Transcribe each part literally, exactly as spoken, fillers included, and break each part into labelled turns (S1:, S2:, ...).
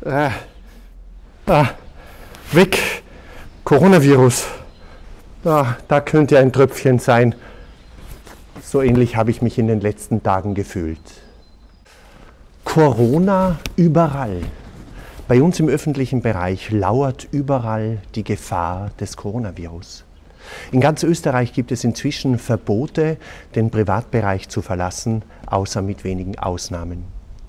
S1: Äh, ah, weg! Coronavirus. Ah, da könnte ein Tröpfchen sein. So ähnlich habe ich mich in den letzten Tagen gefühlt. Corona überall. Bei uns im öffentlichen Bereich lauert überall die Gefahr des Coronavirus. In ganz Österreich gibt es inzwischen Verbote, den Privatbereich zu verlassen, außer mit wenigen Ausnahmen.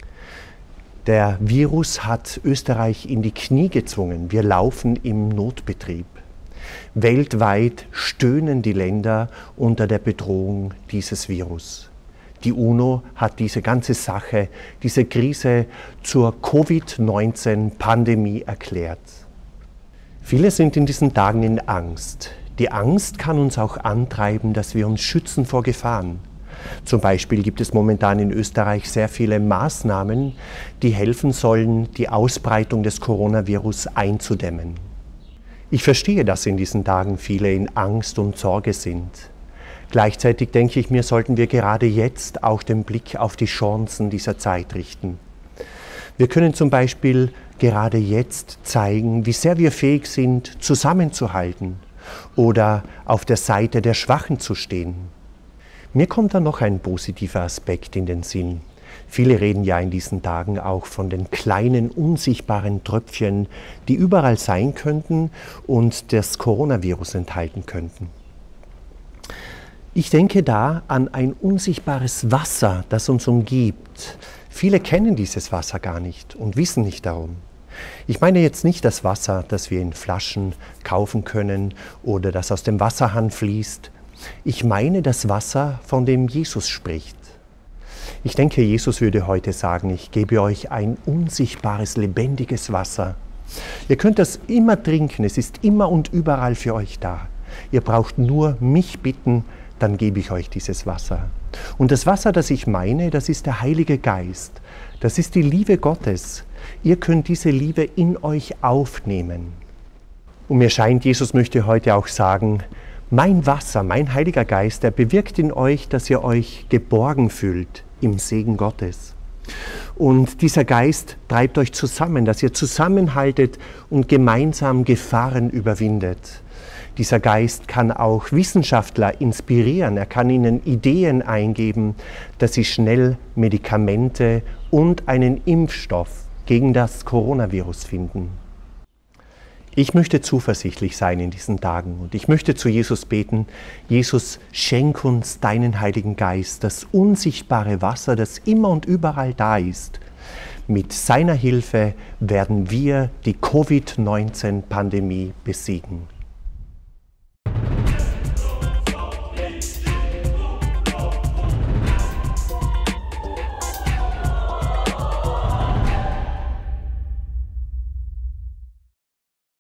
S1: Der Virus hat Österreich in die Knie gezwungen. Wir laufen im Notbetrieb. Weltweit stöhnen die Länder unter der Bedrohung dieses Virus. Die UNO hat diese ganze Sache, diese Krise zur Covid neunzehn Pandemie erklärt. Viele sind in diesen Tagen in Angst. Die Angst kann uns auch antreiben, dass wir uns schützen vor Gefahren. Zum Beispiel gibt es momentan in Österreich sehr viele Maßnahmen, die helfen sollen, die Ausbreitung des Coronavirus einzudämmen. Ich verstehe, dass in diesen Tagen viele in Angst und Sorge sind. Gleichzeitig denke ich mir, sollten wir gerade jetzt auch den Blick auf die Chancen dieser Zeit richten. Wir können zum Beispiel gerade jetzt zeigen, wie sehr wir fähig sind, zusammenzuhalten oder auf der Seite der Schwachen zu stehen. Mir kommt da noch ein positiver Aspekt in den Sinn. Viele reden ja in diesen Tagen auch von den kleinen, unsichtbaren Tröpfchen, die überall sein könnten und das Coronavirus enthalten könnten. Ich denke da an ein unsichtbares Wasser, das uns umgibt. Viele kennen dieses Wasser gar nicht und wissen nicht darum. Ich meine jetzt nicht das Wasser, das wir in Flaschen kaufen können oder das aus dem Wasserhahn fließt. Ich meine das Wasser, von dem Jesus spricht. Ich denke, Jesus würde heute sagen, ich gebe euch ein unsichtbares, lebendiges Wasser. Ihr könnt das immer trinken, es ist immer und überall für euch da. Ihr braucht nur mich bitten, dann gebe ich euch dieses Wasser. Und das Wasser, das ich meine, das ist der Heilige Geist. Das ist die Liebe Gottes. Ihr könnt diese Liebe in euch aufnehmen. Und mir scheint, Jesus möchte heute auch sagen, mein Wasser, mein Heiliger Geist, der bewirkt in euch, dass ihr euch geborgen fühlt im Segen Gottes. Und dieser Geist treibt euch zusammen, dass ihr zusammenhaltet und gemeinsam Gefahren überwindet. Dieser Geist kann auch Wissenschaftler inspirieren, er kann ihnen Ideen eingeben, dass sie schnell Medikamente und einen Impfstoff gegen das Coronavirus finden. Ich möchte zuversichtlich sein in diesen Tagen und ich möchte zu Jesus beten, Jesus, schenk uns deinen Heiligen Geist, das unsichtbare Wasser, das immer und überall da ist. Mit seiner Hilfe werden wir die Covid neunzehn Pandemie besiegen.